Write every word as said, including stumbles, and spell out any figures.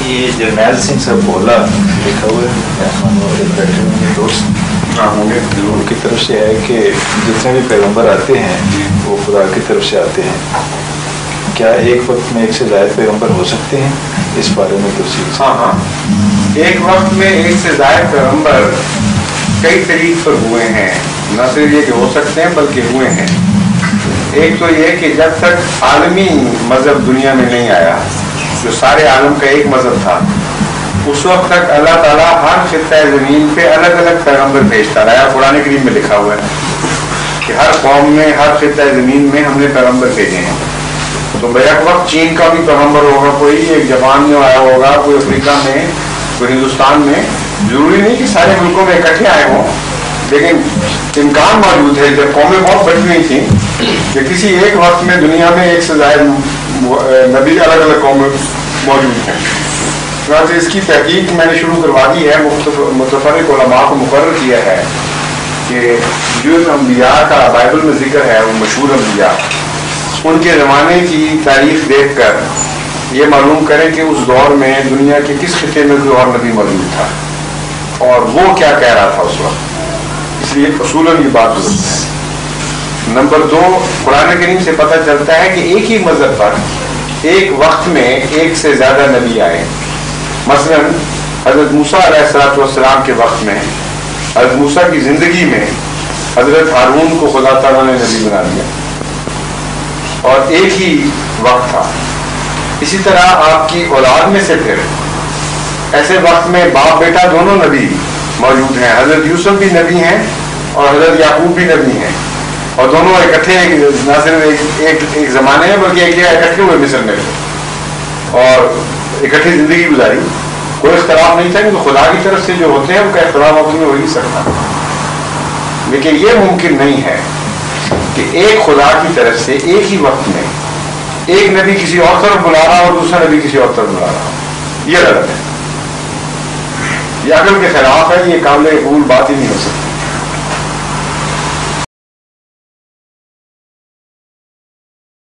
یہ جرنیل سنگھ صاحب بولا لکھا ہوا ہے بیٹھے ہوئے دوست ہوں گے، ان کی طرف سے ہے کہ جتنے بھی پیغمبر آتے ہیں وہ خدا کی طرف سے آتے ہیں. کیا ایک وقت میں ایک سے زائد پیغمبر ہو سکتے ہیں؟ اس بارے میں تفصیل. ہاں ہاں ایک وقت میں ایک سے زائد پیغمبر کئی طریق پر ہوئے ہیں. نہ صرف یہ کہ ہو سکتے ہیں بلکہ ہوئے ہیں. ایک تو یہ کہ جب تک عالمی مذہب دنیا میں نہیں آیا، جو سارے عالم کا ایک مذہب تھا، اس وقت تک اللہ تعالیٰ ہر خطۂ زمین پہ الگ الگ پیغمبر بھیجتا رہا. قرآن کریم میں لکھا ہوا ہے کہ ہر قوم میں، ہر خطۂ زمین میں ہم نے پیغمبر بھیجے ہیں. تو بیک وقت چین کا بھی پیغمبر ہوگا، کوئی ایک جاپان میں آیا ہوگا، کوئی افریقہ میں، کوئی ہندوستان میں. ضروری نہیں کہ سارے ملکوں میں اکٹھے آئے ہوں، لیکن امکان موجود ہے. جب قومیں بہت بڑی ہوئی تھیں کہ کسی ایک وقت میں دنیا میں ایک سے زائد نبی الگ الگ قومیں موجود ہیں. چنانچہ اس کی تحقیق میں نے شروع کروا دی ہے. متفرق علماء کو مقرر کیا ہے کہ جو انبیاء کا بائبل میں ذکر ہے، وہ مشہور انبیاء، ان کے زمانے کی تاریخ دیکھ کر یہ معلوم کریں کہ اس دور میں دنیا کے کس خطے میں کوئی اور نبی موجود تھا اور وہ کیا کہہ رہا تھا اس وقت. اس لیے اصولاً یہ بات درست ہے. نمبر دو، قرآن کریم سے پتہ چلتا ہے کہ ایک ہی مذہب پر ایک وقت میں ایک سے زیادہ نبی آئے. مثلا حضرت موسیٰ علیہ الصلوۃ والسلام کے وقت میں، حضرت موسیٰ کی زندگی میں حضرت ہارون کو خدا تعالیٰ نے نبی بنا دیا اور ایک ہی وقت تھا. اسی طرح آپ کی اولاد میں سے پھر ایسے وقت میں باپ بیٹا دونوں نبی موجود ہیں. حضرت یوسف بھی نبی ہیں اور حضرت یعقوب بھی نبی ہیں، اور دونوں اکٹھے نہ صرف ایک ایک, ایک زمانے میں بلکہ ایک جگہ اکٹھے ہوئے مصر میں اور اکٹھی زندگی گزاری. کوئی اختلاف نہیں تھا کہ خدا کی طرف سے جو ہوتے ہیں ان کا اختلاف وقت میں ہو نہیں سکتا. لیکن یہ ممکن نہیں ہے کہ ایک خدا کی طرف سے ایک ہی وقت میں ایک نبی کسی اور طرف بلا رہا اور دوسرا نبی کسی اور طرف بلا رہا. یہ غلط ہے، یہ عقل کے خلاف ہے، یہ قابل قبول بات ہی نہیں ہو سکتی.